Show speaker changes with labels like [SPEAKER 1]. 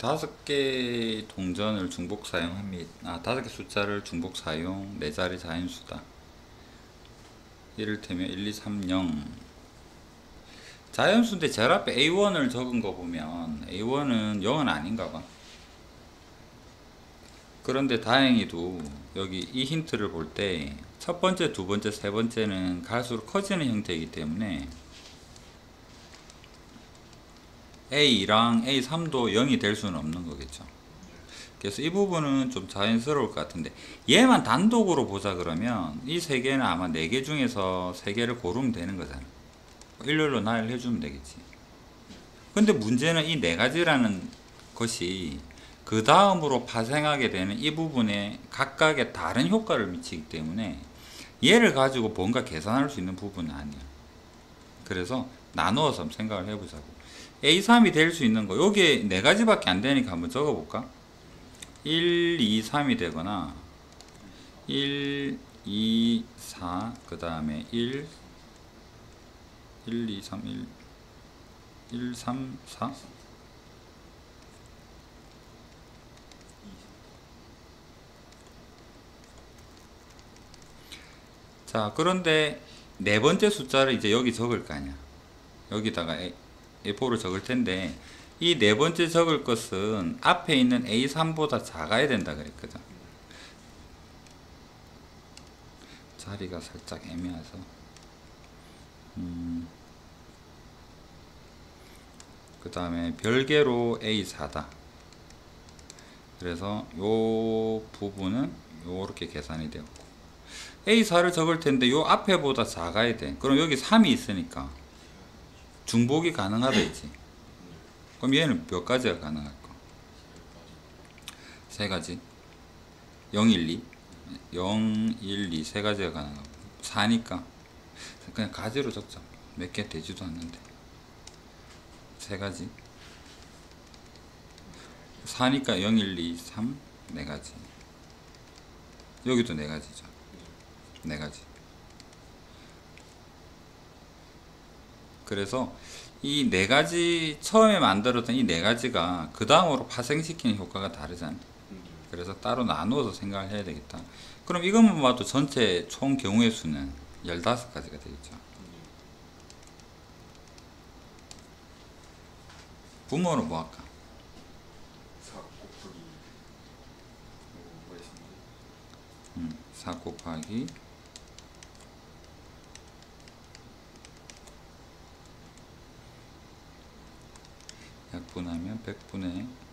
[SPEAKER 1] 5개 동전을 중복 사용합니다. 5개 숫자를 중복 사용, 4자리 자연수다. 이를테면 1, 2, 3, 0. 자연수인데 제일 앞에 A1을 적은 거 보면 A1은 0은 아닌가 봐. 그런데 다행히도 여기 이 힌트를 볼 때 첫 번째, 두 번째, 세 번째는 갈수록 커지는 형태이기 때문에 A2랑 A3도 0이 될 수는 없는 거겠죠. 그래서 이 부분은 좀 자연스러울 것 같은데, 얘만 단독으로 보자 그러면 이 세 개는 아마 4개 중에서 3개를 고르면 되는 거잖아. 일렬로 나열해 주면 되겠지. 근데 문제는 이 4가지라는 것이 그 다음으로 파생하게 되는 이 부분에 각각의 다른 효과를 미치기 때문에 얘를 가지고 뭔가 계산할 수 있는 부분은 아니야. 그래서 나누어서 한번 생각을 해보자고. A3이 될 수 있는 거, 여기에 4가지밖에 안 되니까 한번 적어볼까? 1, 2, 3이 되거나 1, 2, 4, 그 다음에 1, 2, 3, 1, 3, 4? 자, 그런데 네 번째 숫자를 이제 여기 적을 거 아니야. 여기다가 A4를 적을 텐데, 이 네 번째 적을 것은 앞에 있는 A3보다 작아야 된다 그랬거든. 자리가 살짝 애매해서. 그 다음에 별개로 A4다. 그래서 요 부분은 요렇게 계산이 되었고, A4를 적을 텐데 요 앞에보다 작아야 돼. 그럼 여기 3이 있으니까 중복이 가능하다 했지. 그럼 얘는 몇 가지가 가능할까? 3가지. 0, 1, 2. 0, 1, 2 3가지가 가능하고 4니까 그냥 가지로 적자. 몇 개 되지도 않는데 3가지. 4니까 0, 1, 2, 3 4가지. 여기도 4가지죠. 4가지. 그래서 이 4가지 처음에 만들었던 이 4가지가 그 다음으로 파생시키는 효과가 다르잖아. 그래서 따로 나누어서 생각을 해야 되겠다. 그럼 이것만 봐도 전체 총 경우의 수는 15가지가 되겠죠. 부모는 뭐 할까? 4 곱하기 100분하면 100분의